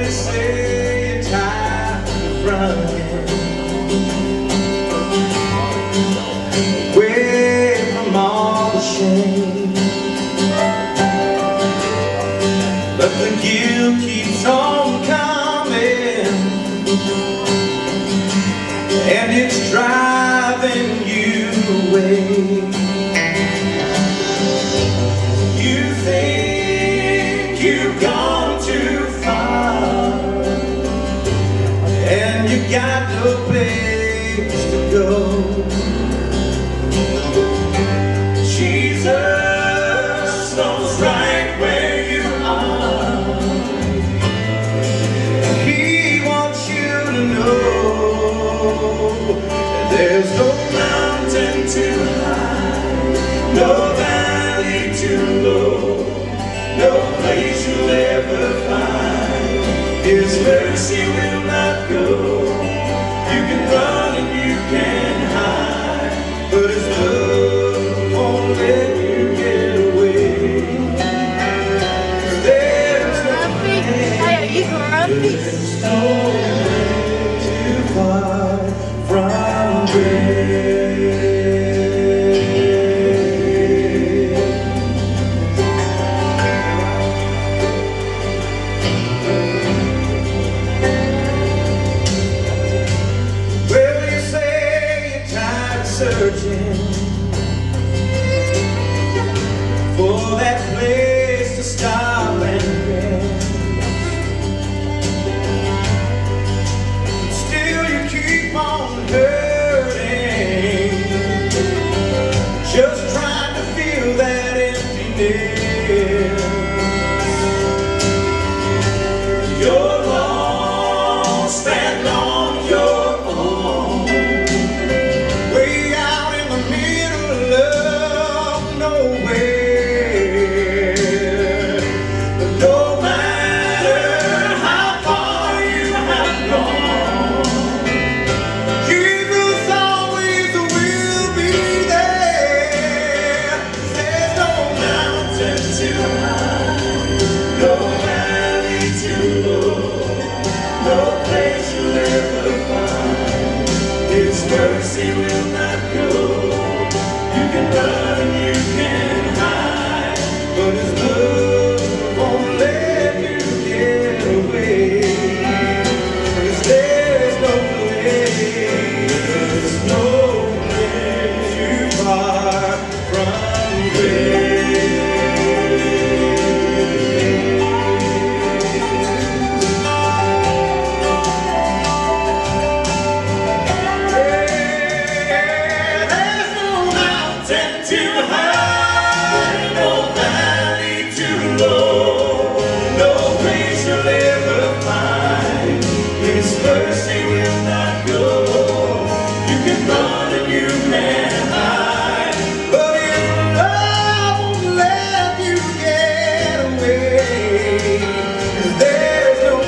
you say you're tired of running away from all the shame, but the guilt keeps on coming, and it's driving you away. You think you've gone too far, and you got no place to go. Jesus knows right where you are, and He wants you to know that there's no mountain too high, no valley too low, no place you'll ever find His mercy will not go. You can run and you can hide, but His love won't let you get away. There's no place too far from grace. Searching for that place to stop and rest, but still you keep on hurting, just trying to feel that emptiness. You're lost and on your own, mercy will not go. You can run and you can hide, but His love won't let you get away. 'Cause there's no place too far from grace. Mercy will not go. You can run and you can hide, but His love won't let you get away. 'Cause there's no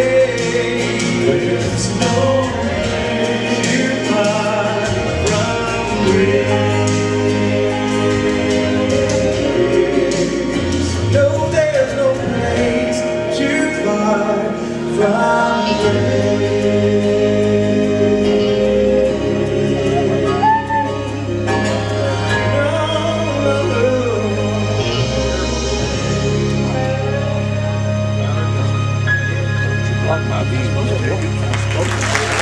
place too far from grace. No, there's no place too far from grace. These